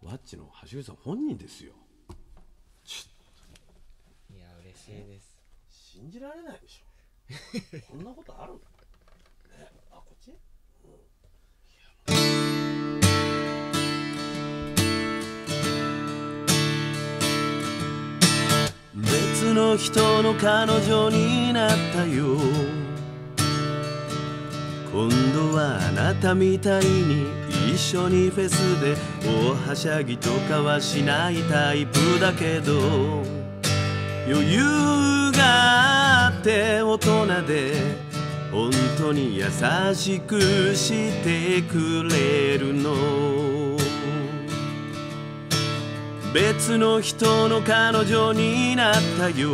ワッチの橋口さん本人ですよ。 いや嬉しいです。 信じられないでしょこんなことある、ね、あ、こっち、別の人の彼女になったよ。今度はあなたみたいに一緒にフェスで大はしゃぎとかはしないタイプだけど、余裕があって大人で本当に優しくしてくれるの。別の人の彼女になったよ。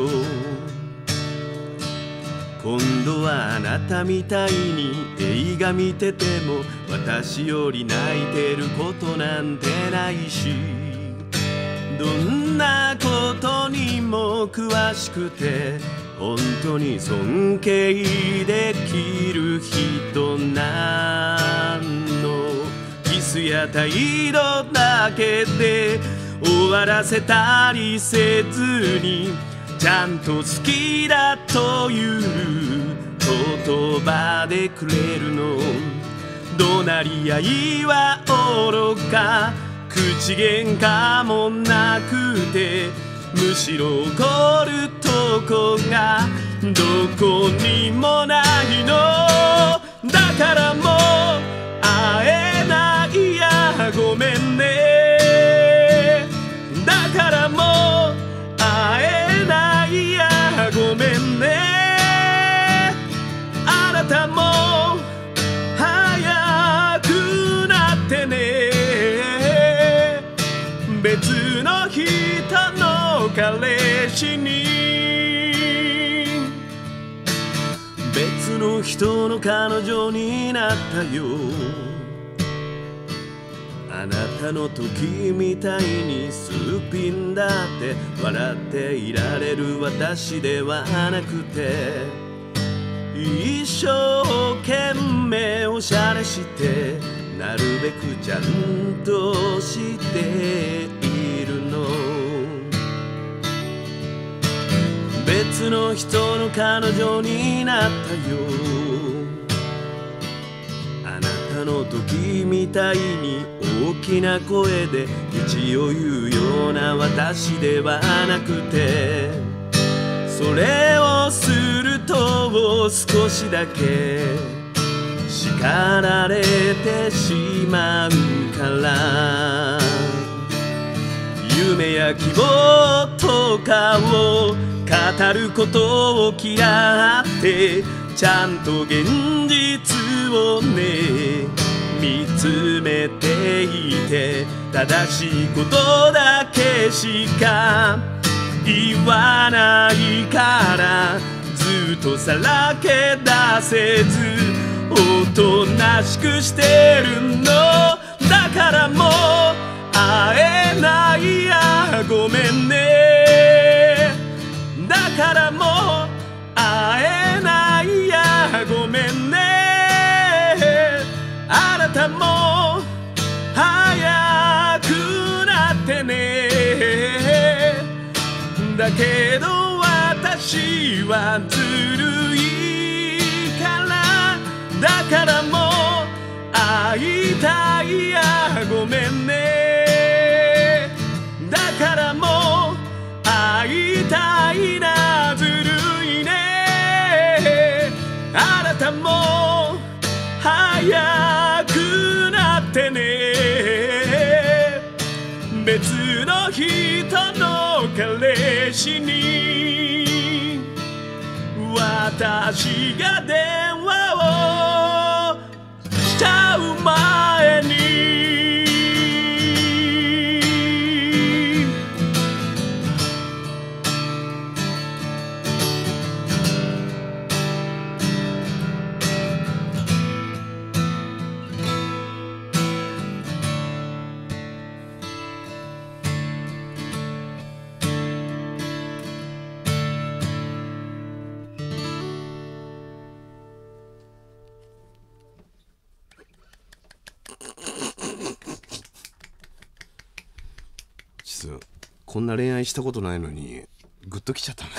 今度はあなたみたいに映画見てても私より泣いてることなんてないし、どんなことにも詳しくて本当に尊敬できる人なんの。キスや態度だけで終わらせたりせずに、ちゃんと好きだという言葉でくれるの。怒鳴り合いはおろか口喧嘩もなくて、むしろ怒るとこがどこにもないの。だからもう会えないやごめんね。だからもう会えないやごめんね。あなたも早くなってね。別の人の彼氏に、別の人の彼女になったよ。あなたの時みたいにすっぴんだって笑っていられる私ではなくて、一生懸命おしゃれしてなるべくちゃんとしているの。別の人の彼女になったよ。あなたの時みたいに大きな声で口を言うような私ではなくて、それをすると少しだけ叱られてしまうから、夢や希望とかを語ることを嫌って、ちゃんと現実をね見つめていて、正しいことだけしか言わないからずっとさらけ出せずおとなしくしてるの。だからもう会えないやごめんね。だからもう会えないやごめんね。あなたも早くなってね。だけど私はずるいから、だからもう会いたいやごめんね。だからもう会いたいなずるいね。あなたも早くなってね。別の人の彼氏に私が電話をしちゃう前に、 。こんな恋愛したことないのにグッときちゃったね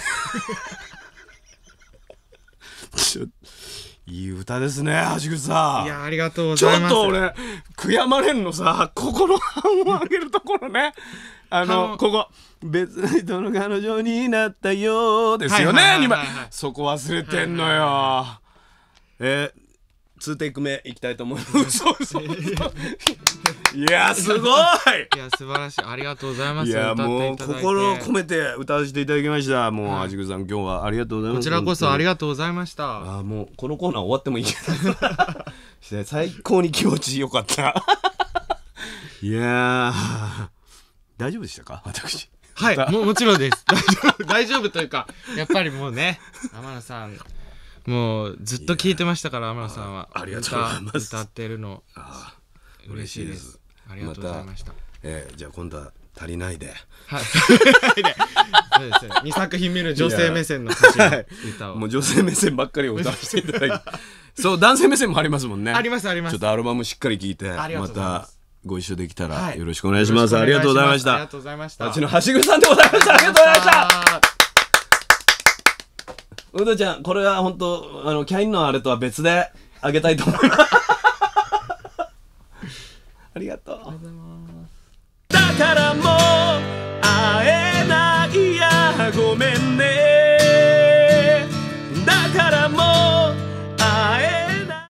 いい歌ですね、橋口さん。 いや、ありがとうございます。 ちょっと俺悔やまれんのさ、ここの半を上げるところねここ別の人の彼女になったよですよね。そこ忘れてんのよ。2テイク目いきたいと思います。いやすごい。 いや素晴らしい、ありがとうございます。 いやもう心を込めて歌わせていただきました。もう橋口さん、今日はありがとうございます。 こちらこそありがとうございました。 もうこのコーナー終わってもいいけど最高に気持ちよかったいや大丈夫でしたか、私。 はい、もちろんです。大丈夫というか、やっぱりもうね、天野さんもうずっと聞いてましたから。天野さんはありがとうございます。 歌ってるの嬉しいです。ありがとうございました。 じゃあ今度は足りないで、 はいそうですね、2作品目の女性目線の歌詞の歌を、 もう女性目線ばっかりを歌わせていただいてそう、男性目線もありますもんね。 ありますあります。 ちょっとアルバムしっかり聴いて、またご一緒できたらよろしくお願いします。 ありがとうございました。 ありがとうございました。 あっちの橋口さんでございました。ありがとうございました。うどちゃん、これは本当キャインのあれとは別であげたいと思いますありがとう。だからもう